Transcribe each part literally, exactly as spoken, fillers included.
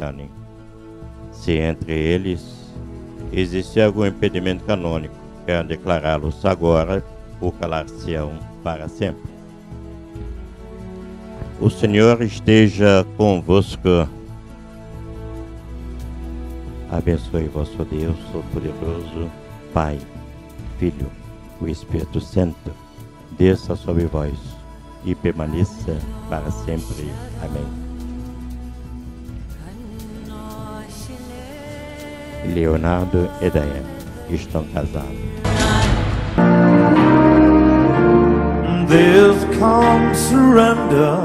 unânime. Se entre eles existir algum impedimento canônico, quero declará-los agora ou calar-se-ão para sempre. O Senhor esteja convosco. Abençoe vosso Deus, Todo-Poderoso, Pai, Filho, o Espírito Santo, desça sobre vós e permaneça para sempre. Amém. Leonardo e Daiane estão casados. There's calm surrender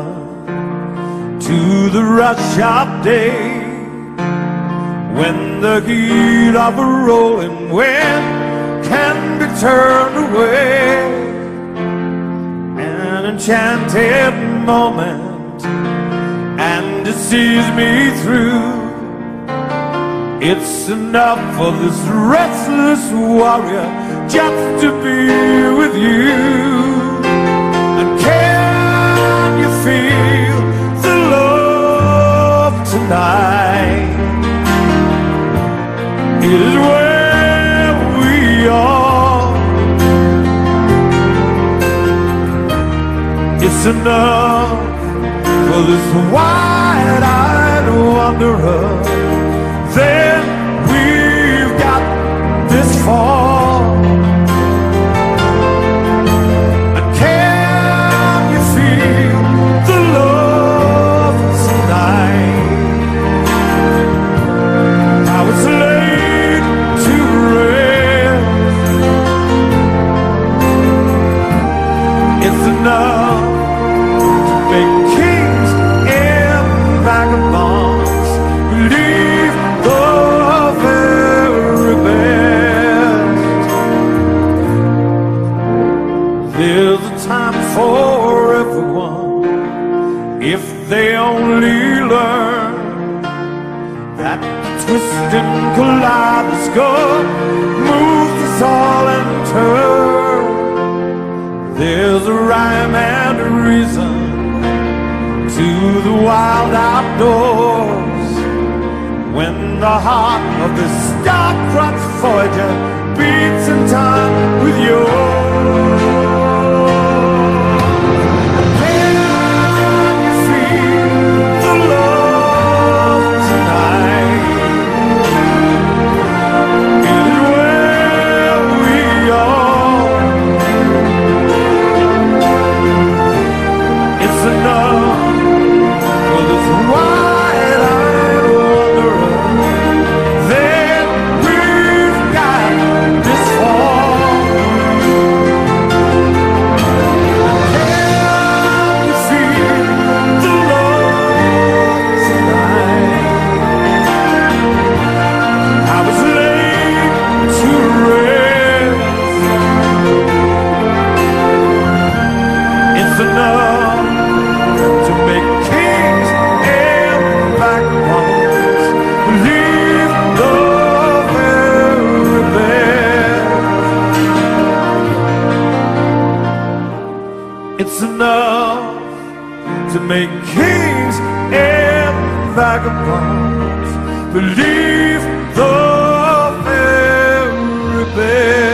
to the rush of day, when the heat of a rolling wind can be turned away. An enchanted moment, and it sees me through. It's enough for this restless warrior just to be with you. And can you feel the love tonight? It is where we are. It's enough for this wide-eyed wanderer. Then we've got this far. And can you feel the love tonight? How it's laid to rest. It's enough to make kings and vagabonds believe the very best. There's a time for everyone, if they only learn that the twisting kaleidoscope moves us all in turn. There's a rhyme and a reason to the wild outdoors, when the heart of the star-crossed Voyager beats in time with yours. Can you feel the love tonight? It is where we are. It's enough for this wide-eyed wanderer. Then we've got this far. Can you feel the love tonight? I was laid to rest. It's enough to make kings and vagabonds believe the very best. It's enough to make kings and vagabonds believe the very best.